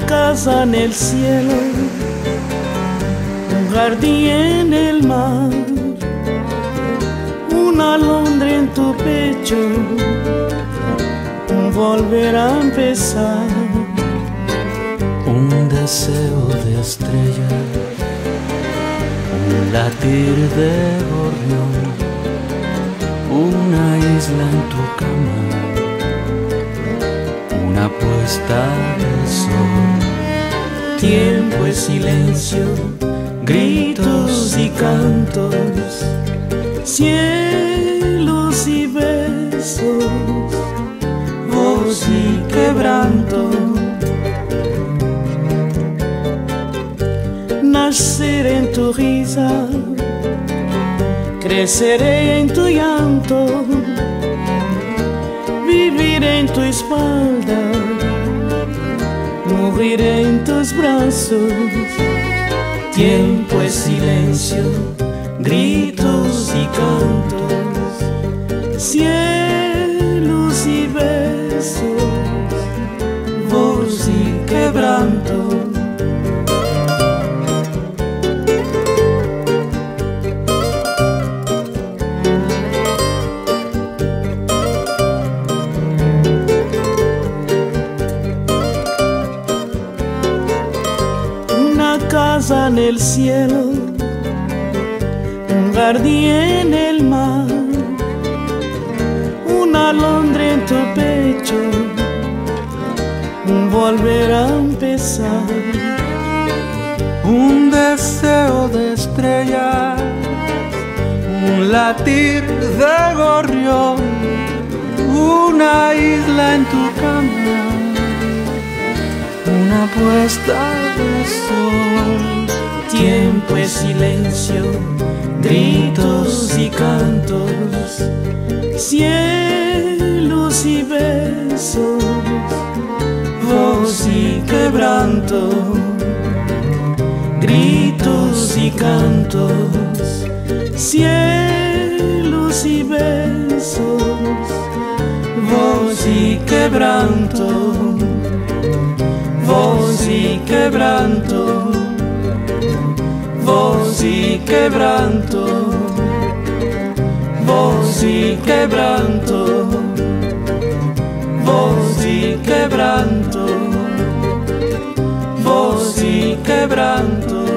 casa en el cielo, un jardín en el mar, una alondra en tu pecho, un volver a empezar, un deseo de estrella, un latir de gorrión, una isla en tu cama, una puesta de sol. Tiempo es silencio, gritos y cantos, cielos y besos, voz y quebranto. Naceré en tu risa, creceré en tu llanto, viviré en tu espalda, moriré en tus brazos. Tiempo es silencio, gritos y cantos, cielos y besos, voz y quebranto. Casa en el cielo, un jardín en el mar, una alondra en tu pecho, un volver a empezar, un deseo de estrellas, un latir de gorrión, una isla en tu cama, una puesta de sol. Tiempo es silencio, gritos y cantos, cielos y besos, voz y quebranto. Gritos y cantos, cielos y besos, voz y quebranto. Voz y quebranto, voz y quebranto, voz y quebranto, voz y quebranto, voz y quebranto.